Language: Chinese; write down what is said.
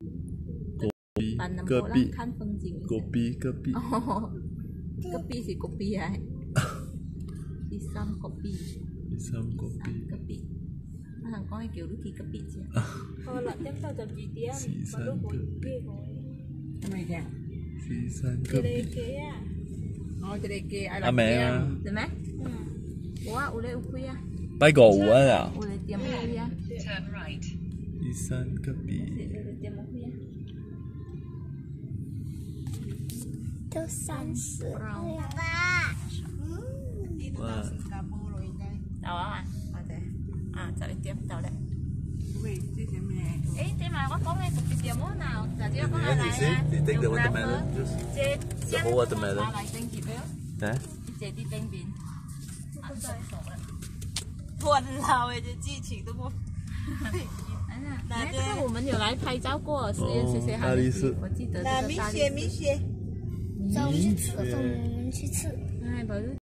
隔壁， 看风景。 隔壁，隔壁。 哦，隔壁是隔壁啊。第三隔壁。 第三隔壁。 隔壁。我想講叫你去隔壁啫。 哦，6點到12點，我都會約我。 係咪嘅？ 第三隔壁。 一個雞啊！ 哦，一個雞， 阿妹啊？ 係咩？有啊，有咧有開啊。 拜個有啊？ 有咧點開啊？ 第三隔壁。 都30了。 哇！ 到啊！或者啊，11點到咧。 喂，這是咩？ 誒，這咪我講嘅11點喎嗱，就只有講下嚟啊。 你 take the watermelon? 這 whole watermelon. 拿來整結了。 啊？ 這啲冰冰。 突然老嘅這劇情都不。 這個我們有來拍照過，實驗學校的時，我記得這個大力士。 米雪，走，我們去吃， 哎，不是。